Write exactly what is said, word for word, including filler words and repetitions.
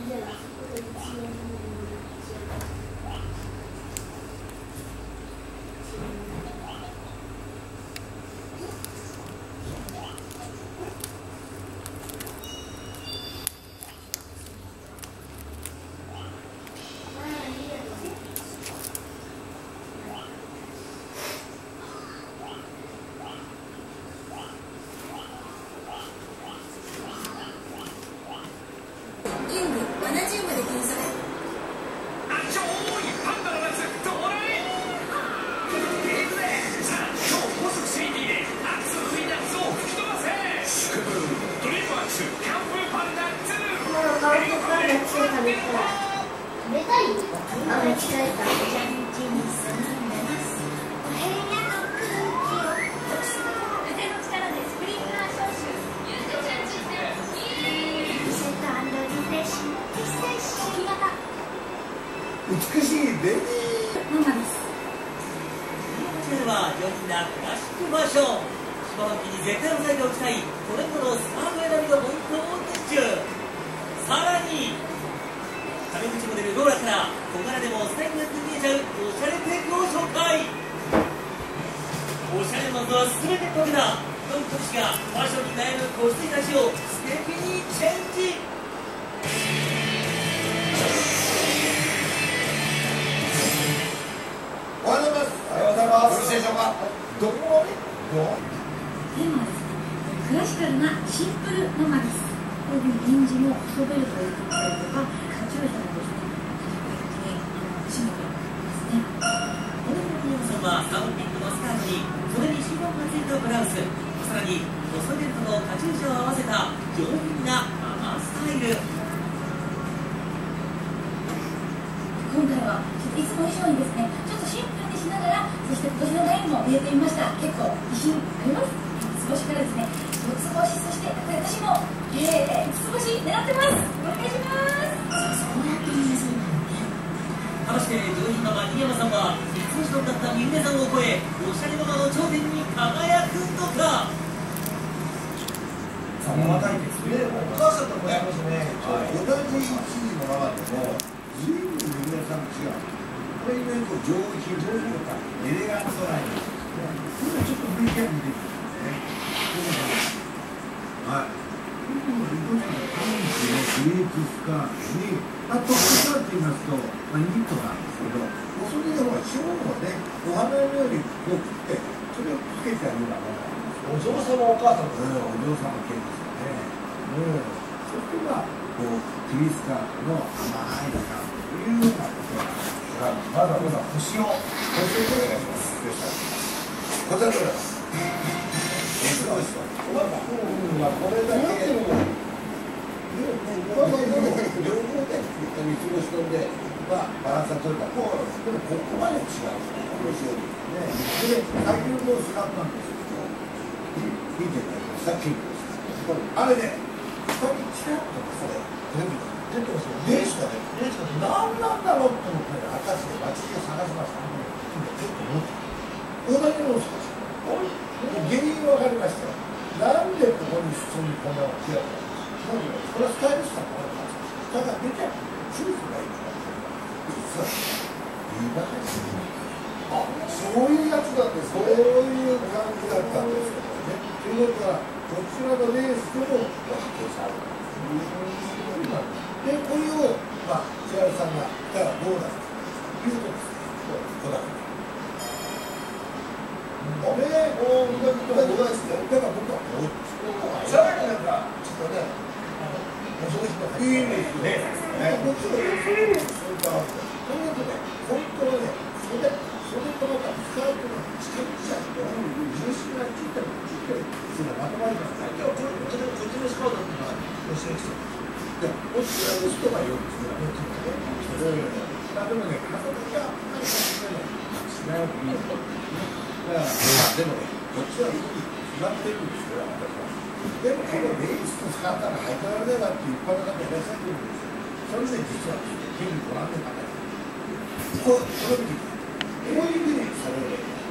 美しいベビーママです。 それでは上品なクラシックバーション、下半期に絶対押さえておきたいトレンドのスカート選びのポイントを熱中。さらにタメ口モデルローラから小柄でもスタイルなく見えちゃうおしゃれテクを紹介。おしゃれマンとは全て解けたドンコ氏がファッションに悩む子羊たちを素敵にチェンジ。 おはようございます。おはようございます。よろしいでしょうか。どこまで？ テーマはですね、クラシカルなシンプルママです。こういうふうにレンジも細ベルトを入れてみたりとか、カチューシャもですね、締めてますね。 そんなサウンピンクのスカートにそれにシフォンがついたブラウス、さらに細ベルトのカチューシャを合わせた上品なママスタイル。 今回はいつも以上にですね、ちょっとシンプルにしながら、そして今年のラインも入れてみました。結構自信あります。三つ星からですね、四つ星、そして私も、えー、五つ星狙ってます。お願いします。そうやってみんなするんだよね。 果たして上品ママ新山さんは三つ星とだった三船さんを超え、おしゃれママの頂点に輝くのか。 さあ、ママ対決ね、お母さんともやりますね。同じ一時のママでも、ずいぶん三船さん違う。これ今こう上品、上品とかエレガントラインですね。今ちょっと ブイキャン 見てみますね。はい。この色のパンチのスリープスカートに、あとスカートと言いますと、まあ、ニットなんですけど、それでほら、白のね、お花のようにこう切って、それをつけてあるようなものなんですよ。お嬢様お母様ですよ。お嬢様系ですよね。うん。そしてまあ、こう、キリスカートの甘い中というようなことなんです。まずは皆さん星を星をお願いします。こちらでございます。すごいですよ。まあこれだけでも両方で三つ星飛んでまあバランスが取れた。こうでもここまで違うんですね。星よりね。で先ほどスカットなんですけど、見ていただきました。キングです。あれね、下にチラッとですね。出てますよ。レースがね、レースが何なんだろうと思って私で街で探しました。ちょっと持って同じのを少し原因分かりましたよ。なんでここに裾にこんなの違うか。なんでこれはスタイリストだと思います。ただ出ちゃうチューズがいいから実はリバーシあ、そういうやつだってそういう感じだったんですけどね。ということはこちらのレースでも発見されたんです。で、これを、まあ、千原さんが来たらどうなるかというとですね、こだわり。あれ、もう、みんなことがございますね。だから僕はこっちの方が、さらになんか、ちょっとね、あの、お正月のいいですね。こっちのそういうか、ということで、本当はね、それ、それとまた使うとの近くちゃって、重心がついたり、ついたり、それがまとまりますね。今日、これ、こっちのスカウトっていうのは、吉野さん。こちらの人がよく作られてるね。だでもね、家族があんまり違うくいい。だから、まあでもね、こっちはいい決まってるんですよ、私は。でも、このレースと使ったら入ってられないなっていう一般の方いらっしゃってるんですよ。それで実は、手にご覧の方こう、この時、こういうふうにされる。